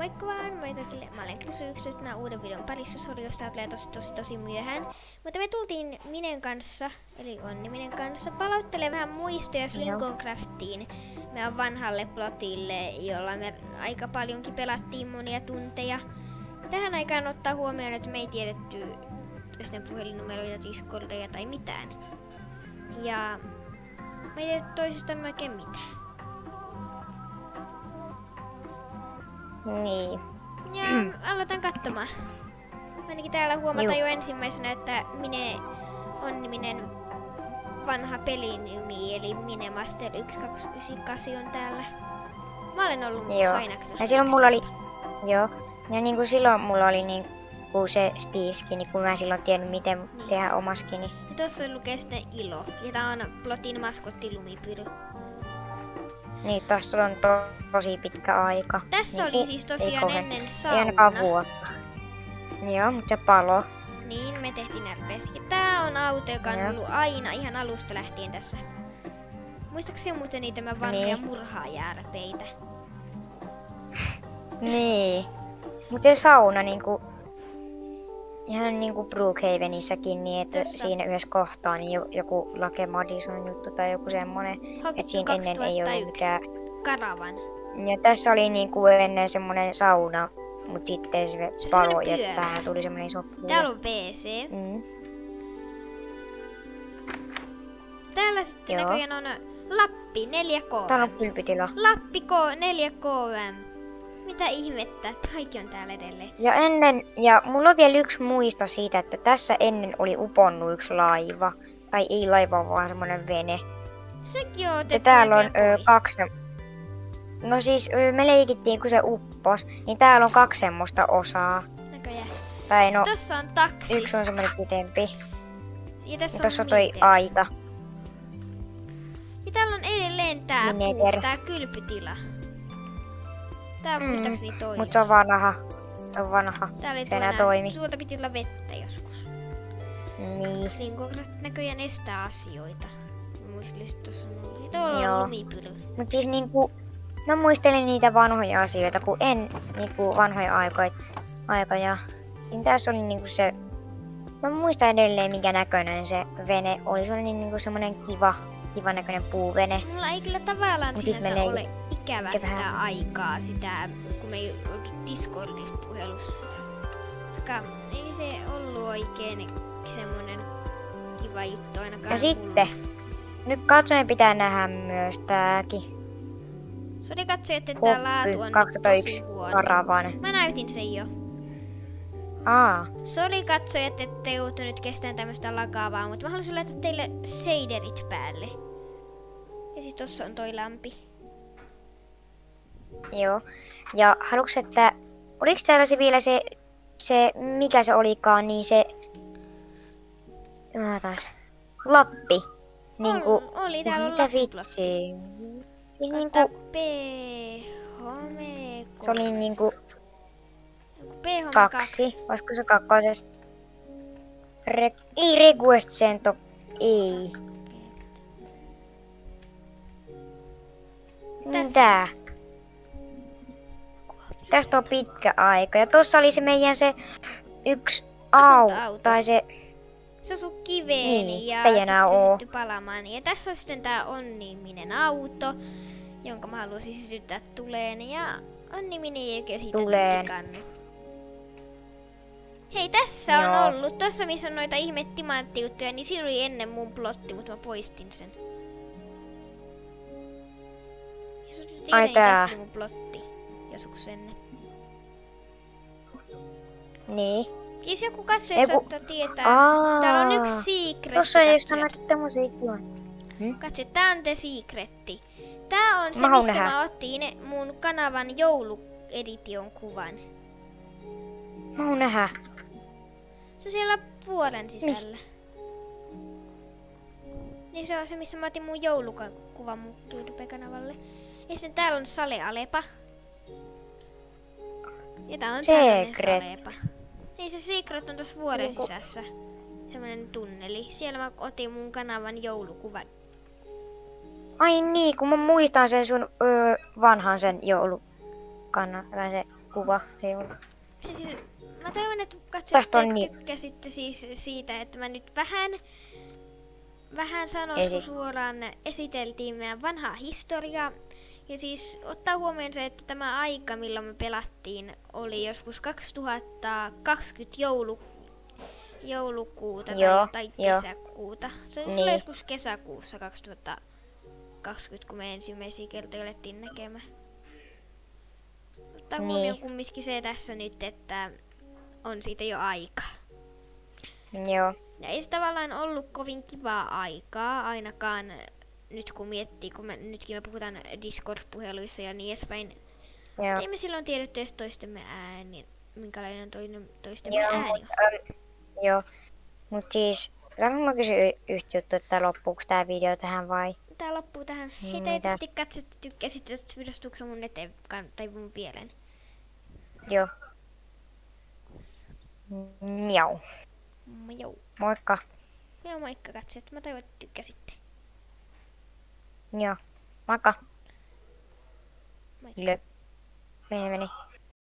Moikka vaan, moi kaikille. Mä olen Krisu tämän uuden videon parissa. Sori, jos tää tulee tosi myöhään. Mutta me tultiin Minen kanssa, eli Onni Minen kanssa, palauttelee vähän muistoja Flinkoncraftiin. Meidän vanhalle plotille, jolla me aika paljonkin pelattiin monia tunteja. Tähän aikaan ottaa huomioon, että me ei tiedetty sitten puhelinnumeroita, Discordia tai mitään. Ja me ei tiedetty toisistamme oikein mitään. Niin. Ja aloitan katsomaan. Ainakin täällä huomataan jo ensimmäisenä, että Mine Onni-Minen vanha pelinimi, eli Mine Master 1298 on täällä. Mä olen ollut aina ja silloin mulla oli, ja niinku silloin mulla oli niinku se Steve-skini, kun mä silloin tiennyt miten tehdä oma skini. Ja tossa lukee sitten Ilo, ja tää on plotin maskotti Lumipyry. Niin, tässä on tosi pitkä aika. Tässä niin, oli siis tosiaan ennen sauna. Ei ainakaan vuotta. Joo, mutta se palo. Niin, me tehtiin RPS. Ja tää on auto, joka on ollut aina ihan alusta lähtien tässä. Muistaakseni muuten niitä mä vanhoja murhaajärpeitä? Niin. Mut se sauna niinku... Ihan niinku Brookhavenissäkin, niin että siinä yhdessä kohtaa niin joku Lake Madison juttu tai joku semmonen, että siinä ennen ei ollut mikään... Karavan. Ja tässä oli niinku ennen semmonen sauna, mut sitten se palo ja tähän tuli semmonen iso puu. Täällä on WC. Täällä sitten näköjään on Lappi 4KM. Täällä on kylpytila. Lappi 4KM. Mitä ihmettä? Kaikki on täällä edelleen. Ja mulla on vielä yksi muisto siitä, että tässä ennen oli uponnut yksi laiva. Tai ei laiva, vaan semmonen vene. Sekin on otettu. Ja täällä on kaksi... No siis me leikittiin, kun se uppos, niin täällä on kaksi semmoista osaa. Näköjään. Tai no, tossa on taksi. Yksi on semmonen pitempi. Ja tässä on toi aita. Ja täällä on edelleen tää tää kylpytila. Tää on muistaakseni toinen. Mut se on vanha. Se on vanha. Se enää toimi. Tuolta piti olla vettä joskus. Niin. Flinkoncraft näköjään estää asioita. Muistelin, tossa on tuolla on Lumipyry. Mut siis niinku... Mä muistelin niitä vanhoja asioita, kun niinku vanhoja aikoja. Niin tässä oli niinku se... Mä muistan edelleen minkä näköinen se vene oli. Se oli niinku semmonen kiva näköinen puuvene. Mulla ei kyllä tavallaan sinänsä ole ikävä sitä aikaa, kun me ei oltu Discordissa puhelussa. Koska ei se ollut oikein semmonen kiva juttu ainakaan. Ja sitten, nyt katsojen pitää nähdä myös tääkin. Sori katsoja, että tää laatu on 2001 Karavan. Mä näytin sen jo. Sori katsoja, että ette joutu nyt kestämään tämmöstä lakaavaa, mutta mä haluaisin laittaa teille shaderit päälle. Ja sit tossa on toi lampi. Joo. Ja haluatko, että... Oliks täällä se vielä se mikä se olikaan, niin se... Lappi. Niinku... Oli, täällä on mitä vitsi? Niinku... Se oli niinku... 2. Olisiko se kakkosessa? Ei Request Cento. Ei. Tää. Tästä on pitkä aika. Ja tossa oli se meidän se yksi tai se... Se asuu kiveeni ja se syttyi palamaan. Ja tässä on sitten tää Onni-Minen auto, jonka mä haluaisin sytyttää tuleen. Ja Onni-Minen ei oikein siitä tikannut. Hei, tässä on ollut. Tossa missä on noita ihme timanttijuttuja, niin siinä oli ennen mun plotti, mutta mä poistin sen. Ja se oli tässä mun plotti joskus ennen. Niin. Siis joku katsoja saattaa tietää. Täällä on yksi secret. Tossa ei sanot tämmösiä kiva. Katso, tää on the secretti. Tää on se, missä mä ottiin mun kanavan jouluedition kuvan. Mä oon nähdä. Se on siellä vuoren sisällä. Niin se on se, missä mä otin mun joulukuvan mun YouTube-kanavalle. Ja sitten täällä on Sale Alepa. Ja tää on tällainen Sale Alepa. Niin se secret on tossa vuoren sisässä. Semmonen tunneli. Siellä mä otin mun kanavan joulukuvan. Ai niin, kun mä muistan sen sun vanhan sen joulukannan. Tai se kuva se on. Ja siis, mä toivon, että Tästä on katsojat tykkäsitte siis siitä, että mä nyt vähän sanoisiko suoraan esiteltiin meidän vanhaa historiaa. Ja siis ottaa huomioon se, että tämä aika, milloin me pelattiin, oli joskus 2020 joulukuuta tai kesäkuuta. Se oli joskus kesäkuussa 2020, kun me ensimmäisiä kertoja alettiin näkemään. Ottaa huomioon kumminkin se tässä nyt, että on siitä jo aikaa. Joo. Ja ei se tavallaan ollut kovin kivaa aikaa, ainakaan nyt kun miettii, kun nytkin me puhutaan Discord-puheluissa ja niin edespäin. Ei me silloin tiedetty edes toistemme ääni, minkälainen toistemme ääni on. Joo, mut siis, saanko mä kysyä yhtä juttu, että loppuuko tää video tähän vai? Tää loppuu tähän. Hei, tietysti katsot, tykkäsit tästä videosta, tuuko mun eteen tai mun pieleen? Joo. Miau. Miau. Moikka. Joo, moikka katsojat. Mä toivon, että tykkäsitte. Joo. Moikka. Moikka. Meni.